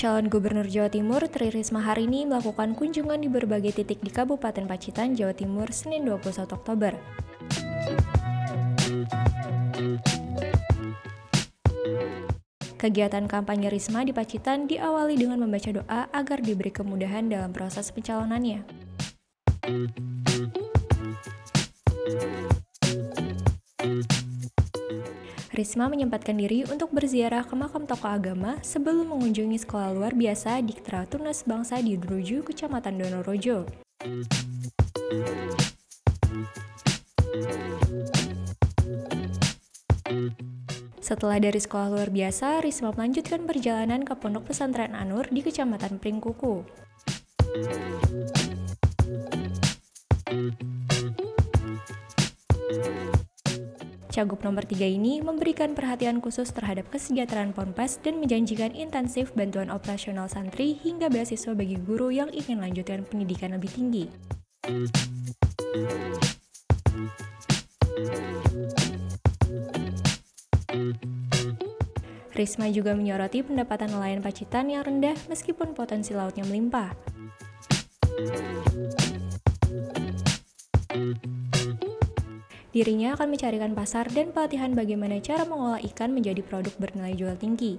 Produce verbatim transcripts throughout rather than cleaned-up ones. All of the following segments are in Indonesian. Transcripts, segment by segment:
Calon Gubernur Jawa Timur Tri Risma hari ini melakukan kunjungan di berbagai titik di Kabupaten Pacitan, Jawa Timur, Senin dua puluh satu Oktober. Kegiatan kampanye Risma di Pacitan diawali dengan membaca doa agar diberi kemudahan dalam proses pencalonannya. Risma menyempatkan diri untuk berziarah ke makam tokoh agama sebelum mengunjungi sekolah luar biasa Diktra Tunas Bangsa di Druju, Kecamatan Donorejo. Setelah dari sekolah luar biasa, Risma melanjutkan perjalanan ke Pondok Pesantren An-Nur di Kecamatan Pringkuku. Cagup nomor tiga ini memberikan perhatian khusus terhadap kesejahteraan Ponpes dan menjanjikan intensif bantuan operasional santri hingga beasiswa bagi guru yang ingin lanjutkan pendidikan lebih tinggi. Risma juga menyoroti pendapatan nelayan Pacitan yang rendah meskipun potensi lautnya melimpah. Dirinya akan mencarikan pasar dan pelatihan bagaimana cara mengolah ikan menjadi produk bernilai jual tinggi.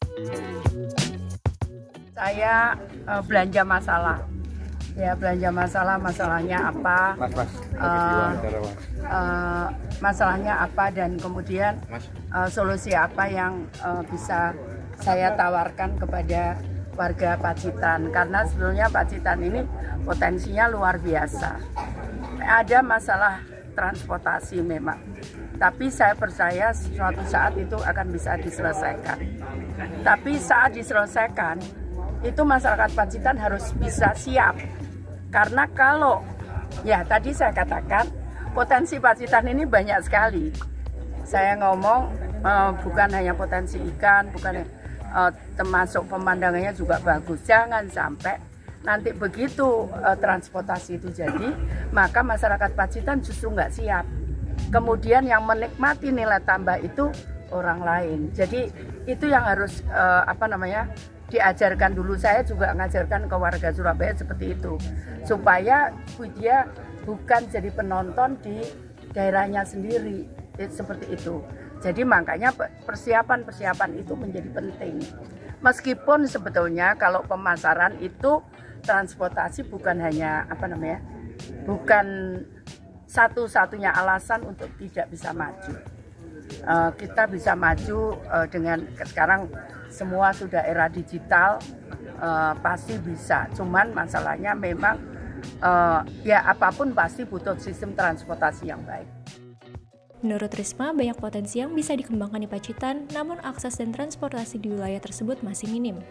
Saya uh, belanja masalah, ya belanja masalah, masalahnya apa, mas, mas. Uh, uh, masalahnya apa dan kemudian uh, solusi apa yang uh, bisa saya tawarkan kepada warga Pacitan, karena sebetulnya Pacitan ini potensinya luar biasa. Ada masalah transportasi memang, tapi saya percaya suatu saat itu akan bisa diselesaikan. Tapi saat diselesaikan, itu masyarakat Pacitan harus bisa siap. Karena kalau, ya tadi saya katakan, potensi Pacitan ini banyak sekali. Saya ngomong uh, bukan hanya potensi ikan, bukan uh, termasuk pemandangannya juga bagus. Jangan sampai nanti begitu uh, transportasi itu jadi, maka masyarakat Pacitan justru nggak siap. Kemudian yang menikmati nilai tambah itu orang lain. Jadi itu yang harus uh, apa namanya diajarkan dulu. Saya juga mengajarkan ke warga Surabaya seperti itu, supaya dia bukan jadi penonton di daerahnya sendiri, seperti itu. Jadi makanya persiapan-persiapan itu menjadi penting. Meskipun sebetulnya kalau pemasaran itu transportasi bukan hanya apa namanya, bukan satu-satunya alasan untuk tidak bisa maju. Uh, kita bisa maju uh, dengan sekarang semua sudah era digital, uh, pasti bisa. Cuman masalahnya memang uh, ya apapun pasti butuh sistem transportasi yang baik. Menurut Risma, banyak potensi yang bisa dikembangkan di Pacitan, namun akses dan transportasi di wilayah tersebut masih minim.